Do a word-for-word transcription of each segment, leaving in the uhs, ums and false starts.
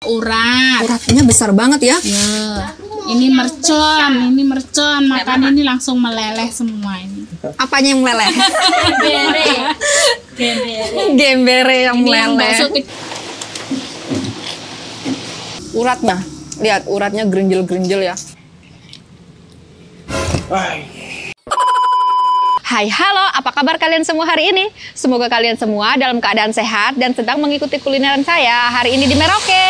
Urat. Uratnya besar banget ya. Ya. Ini mercon, ini mercon. Makan ini langsung meleleh semua ini. Apanya yang meleleh? Gembere. Gembere. Gembere yang Ini yang meleleh. bakso ke- Uratnya, lihat uratnya gerinjel-gerinjel ya. Hai, halo, apa kabar kalian semua hari ini? Semoga kalian semua dalam keadaan sehat dan sedang mengikuti kulineran saya hari ini di Merauke.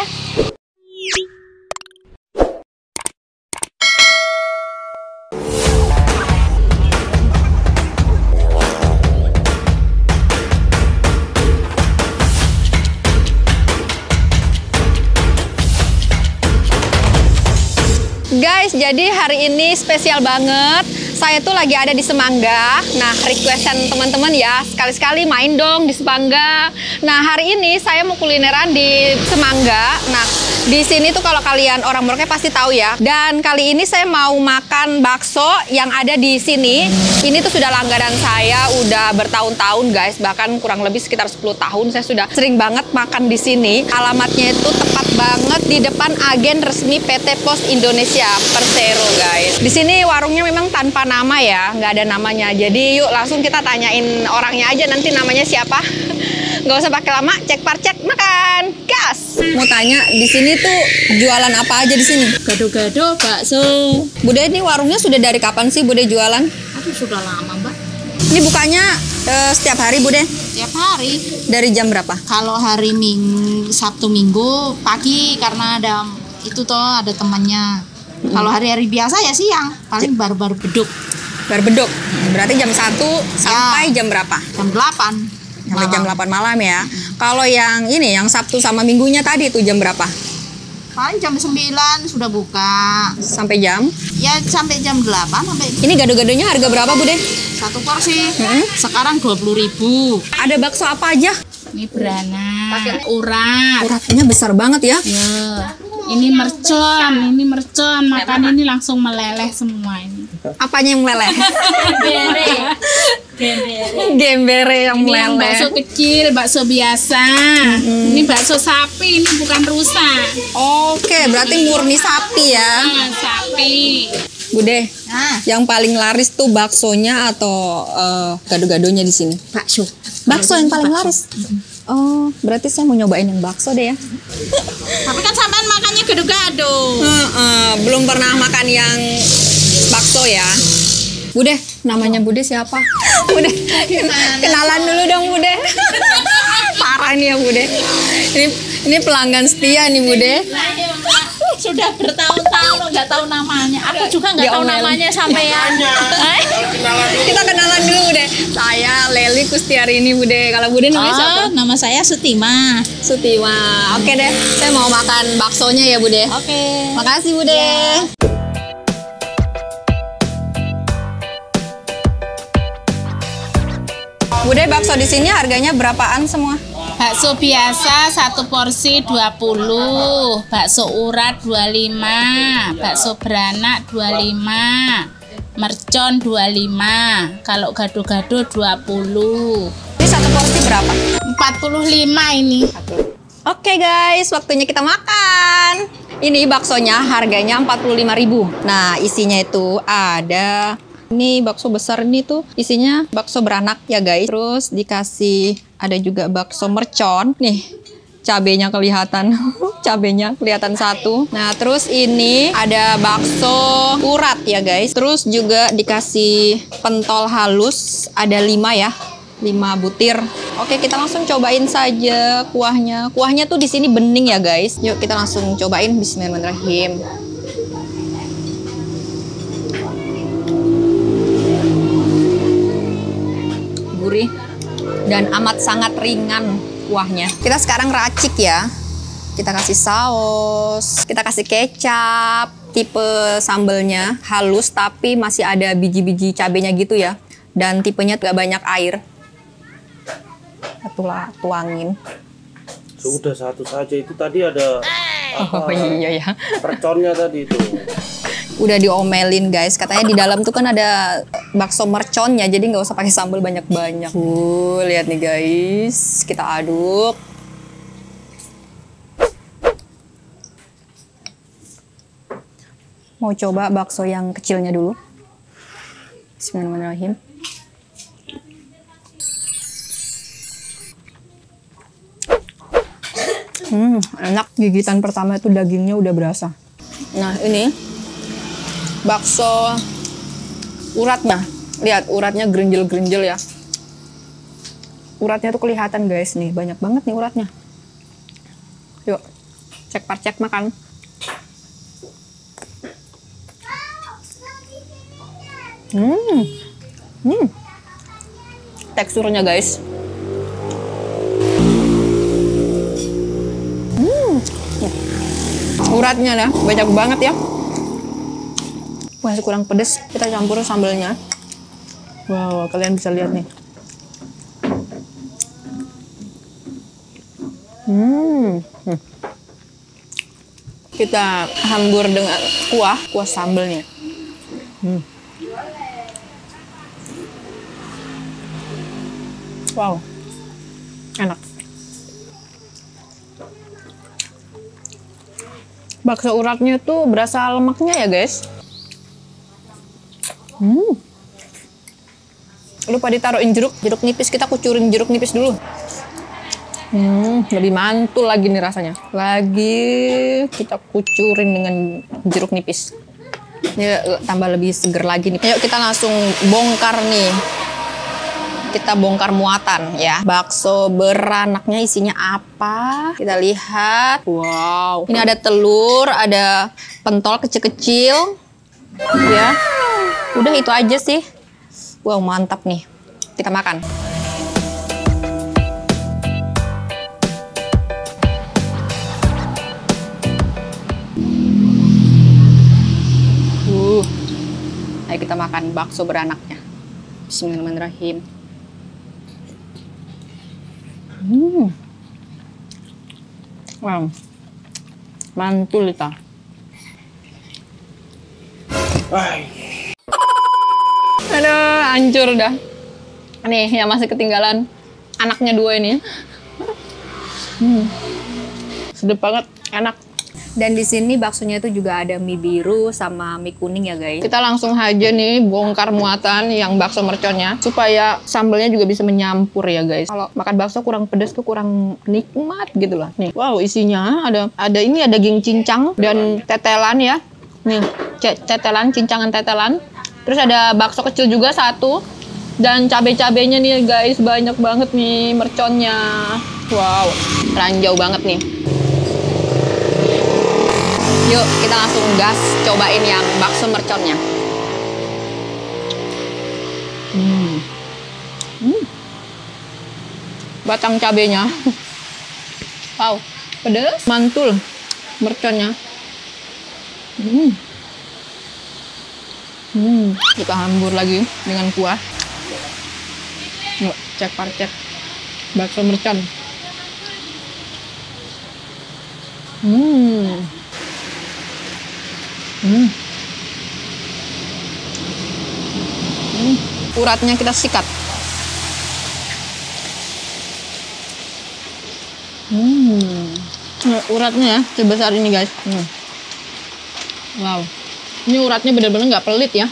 Guys, jadi hari ini spesial banget. Saya tuh lagi ada di Semangga. Nah, requestan teman-teman ya, sekali-sekali main dong di Semangga. Nah, hari ini saya mau kulineran di Semangga. Nah, di sini tuh kalau kalian orang Merauke pasti tahu ya. Dan kali ini saya mau makan bakso yang ada di sini. Ini tuh sudah langganan saya, udah bertahun-tahun guys. Bahkan kurang lebih sekitar sepuluh tahun saya sudah sering banget makan di sini. Alamatnya itu tepat banget di depan agen resmi P T Pos Indonesia Persero guys. Di sini warungnya memang tanpa nama ya, nggak ada namanya. Jadi yuk langsung kita tanyain orangnya aja nanti namanya siapa. Nggak usah pakai lama, cek parcek makan, gas. Mau tanya di sini tuh jualan apa aja di sini? Gado-gado, bakso. Bude, ini warungnya sudah dari kapan sih Bude jualan? Aduh, sudah lama mbak. Ini bukanya eh, setiap hari Bude? Tiap hari. Dari jam berapa? Kalau hari Minggu, Sabtu Minggu pagi karena ada itu toh ada temannya. Hmm. Kalau hari-hari biasa ya siang, paling baru-baru beduk. Baru beduk. Berarti jam satu sampai Ya. jam berapa? Jam delapan. Sampai malam. jam delapan malam ya. Hmm. Kalau yang ini yang Sabtu sama Minggunya tadi itu jam berapa? Paling jam sembilan sudah buka. Sampai jam? Ya sampai jam delapan sampai. Ini gado-gadonya harga berapa Bude? Satu porsi. Hmm. Sekarang dua puluh ribu. Ada bakso apa aja? Ini beranak, urat. Uratnya besar banget ya. Ya. Ini mercon, ini mercon. Makan ini langsung meleleh semua ini. Apanya yang meleleh? Gembere. Gembere. Gembere yang Ini yang meleleh. bakso kecil, bakso biasa. Hmm. Ini bakso sapi, ini bukan rusa. Oke, berarti murni sapi ya. Nah, sapi. Bude, Nah, yang paling laris tuh baksonya atau eh, gado-gadonya di sini? bakso. Bakso yang paling laris. Oh, berarti saya mau nyobain yang bakso deh ya. Tapi kan sampean makannya gado-gado. Heeh, belum pernah makan yang bakso ya. Bude, namanya Bude siapa? Bude, kenalan dulu dong Bude. Parah nih ya Bude. Ini ini pelanggan setia nih Bude. Sudah bertahun-tahun nggak tahu namanya. Aku juga nggak tahu Diomelin. namanya sampean. Kita kenalan dulu Bude. Saya Leli Kustiarini Bude. Kalau Bude namanya siapa? Oh, nama saya Sutima. Sutima. Oke deh, saya mau makan baksonya ya Bude. Oke. Makasih Bude. Bude, bakso di sini harganya berapaan semua? Bakso biasa satu porsi dua puluh, bakso urat dua puluh lima, bakso beranak dua puluh lima, mercon dua puluh lima, kalau gado-gado dua puluh. Ini satu porsi berapa? empat puluh lima ini. Oke guys, waktunya kita makan. Ini baksonya harganya empat puluh lima ribu. Nah, isinya itu ada, ini bakso besar ini tuh isinya bakso beranak ya guys. Terus dikasih ada juga bakso mercon. Nih, cabenya kelihatan. Cabenya kelihatan satu. Nah, terus ini ada bakso urat ya guys. Terus juga dikasih pentol halus, ada lima ya. lima butir. Oke, kita langsung cobain saja kuahnya. Kuahnya tuh di sini bening ya guys. Yuk kita langsung cobain. Bismillahirrahmanirrahim. Gurih dan amat sangat ringan kuahnya. Kita sekarang racik ya. Kita kasih saus, kita kasih kecap. Tipe sambelnya halus tapi masih ada biji-biji cabenya gitu ya. Dan tipenya gak banyak air. Itulah tuangin. Sudah satu saja, itu tadi ada Oh iya ya. perconnya tadi itu. Udah diomelin guys, katanya di dalam tuh kan ada bakso merconnya, jadi nggak usah pakai sambal banyak-banyak. Uh, lihat nih guys, kita aduk. Mau coba bakso yang kecilnya dulu. Bismillahirrahmanirrahim. Hmm, enak. Gigitan pertama itu dagingnya udah berasa. Nah, ini bakso uratnya. Lihat, uratnya gerinjel-gerinjel ya. Uratnya tuh kelihatan guys nih, banyak banget nih uratnya. Yuk, cek parcek makan. Hmm, hmm, teksturnya guys. Hmm, uratnya dah banyak banget ya. Masih kurang pedes, kita campur sambelnya. Wow, kalian bisa lihat nih. Hmm, hmm. Kita hambur dengan kuah, kuah sambelnya. Hmm. Wow, enak. Bakso uratnya tuh berasa lemaknya ya guys. Hmm. Lupa ditaruhin jeruk, jeruk nipis, kita kucurin jeruk nipis dulu. Hmm, lebih mantul lagi nih rasanya. Lagi kita kucurin dengan jeruk nipis. Ini tambah lebih seger lagi nih. Ayo kita langsung bongkar nih. Kita bongkar muatan ya. Bakso beranaknya isinya apa? Kita lihat. Wow. Ini ada telur, ada pentol kecil-kecil. Ya. Udah itu aja sih. Wow, mantap nih. Kita makan. Uh. Ayo kita makan bakso beranaknya. Bismillahirrahmanirrahim. Hmm. Wow. Mantul kita. Aduh, hancur dah. Nih, yang masih ketinggalan anaknya dua ini. Hmm. Sedap banget, enak. Dan di sini baksonya itu juga ada mie biru sama mie kuning ya guys. Kita langsung aja nih bongkar muatan yang bakso merconnya supaya sambelnya juga bisa menyampur ya guys. Kalau makan bakso kurang pedas tuh kurang nikmat gitu lah. Nih, wow isinya ada ada ini ada daging cincang dan tetelan ya. Nih, tetelan, cincangan tetelan. Terus ada bakso kecil juga satu dan cabai-cabainya nih guys banyak banget nih merconnya. Wow, ranjau banget nih. Yuk, kita langsung gas cobain yang bakso merconnya. Hmm. Hmm. Batang cabenya. Wow, pedas, mantul merconnya. Hmm. Hmm. Kita hambur lagi dengan kuah. Yuk, cek parcek bakso mercon. Hmm. Hmm. Hmm. Uratnya kita sikat. Hmm. Nah, uratnya ya sebesar ini guys. Hmm. Wow. Ini uratnya benar-benar nggak pelit ya.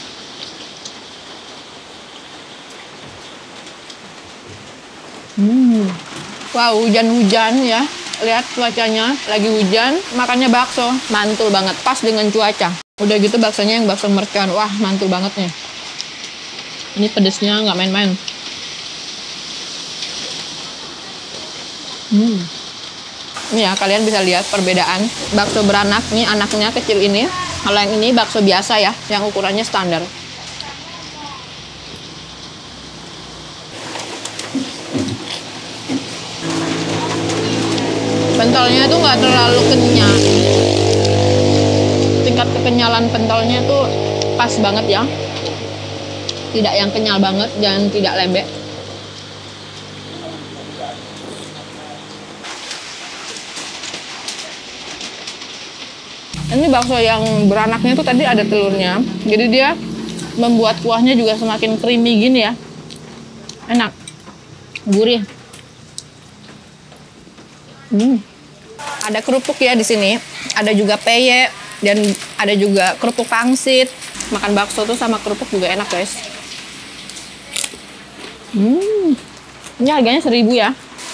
Hmm. Wow, hujan-hujan ya. Lihat cuacanya, lagi hujan, makannya bakso, mantul banget, pas dengan cuaca. Udah gitu baksonya yang bakso mercon, wah mantul banget nih. Ini pedesnya nggak main-main. Hmm. Ini ya, kalian bisa lihat perbedaan. Bakso beranak, nih anaknya kecil ini. Kalau yang ini bakso biasa ya, yang ukurannya standar. Pentolnya itu nggak terlalu kenyal. Tingkat kekenyalan pentolnya tuh pas banget ya. Tidak yang kenyal banget dan tidak lembek. Ini bakso yang beranaknya tuh tadi ada telurnya. Jadi dia membuat kuahnya juga semakin creamy gini ya. Enak. Gurih. Hmm. Ada kerupuk ya di sini. Ada juga peye, Dan ada juga kerupuk pangsit. Makan bakso tuh sama kerupuk juga enak guys. Hmm, ini harganya seribu ya.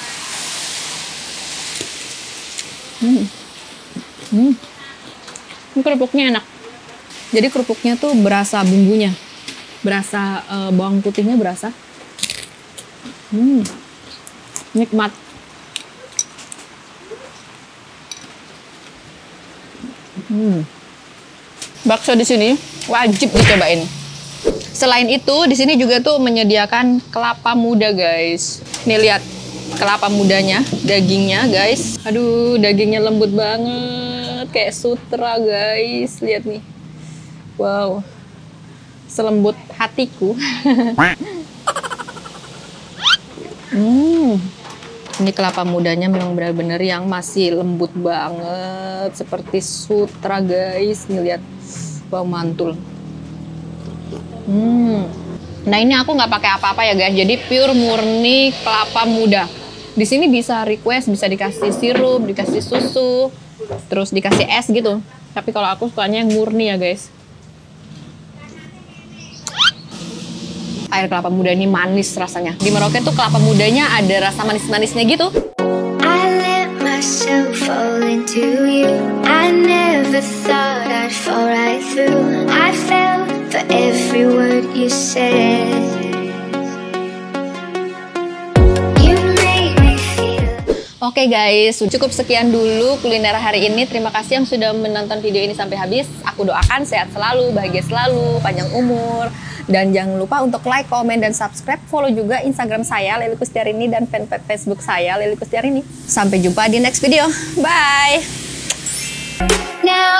Hmm. Hmm. Ini kerupuknya enak. Jadi kerupuknya tuh berasa bumbunya, berasa uh, bawang putihnya berasa. Hmm, nikmat. Hmm. Bakso di sini wajib dicobain. Selain itu, di sini juga tuh menyediakan kelapa muda, guys. Nih lihat kelapa mudanya, dagingnya, guys. Aduh, dagingnya lembut banget, kayak sutra, guys. Lihat nih. Wow. Selembut hatiku. Hmm. Ini kelapa mudanya memang benar-benar yang masih lembut banget, seperti sutra, guys. Nih lihat, wow, mantul. Hmm. Nah ini aku nggak pakai apa-apa ya guys, jadi pure murni kelapa muda. Di sini bisa request, bisa dikasih sirup, dikasih susu, terus dikasih es gitu. Tapi kalau aku sukanya yang murni ya guys. Air kelapa muda ini manis rasanya. Di Merauke tuh kelapa mudanya ada rasa manis-manisnya gitu. I let myself fall into you. I never thought I'd fall right through. I fell for every word you said. You made me feel. Oke guys, cukup sekian dulu kuliner hari ini. Terima kasih yang sudah menonton video ini sampai habis. Aku doakan sehat selalu, bahagia selalu, panjang umur. Dan jangan lupa untuk like, komen, dan subscribe. Follow juga Instagram saya, Lely Kustiarini, dan fanpage Facebook saya, Lely Kustiarini. Sampai jumpa di next video. Bye! Now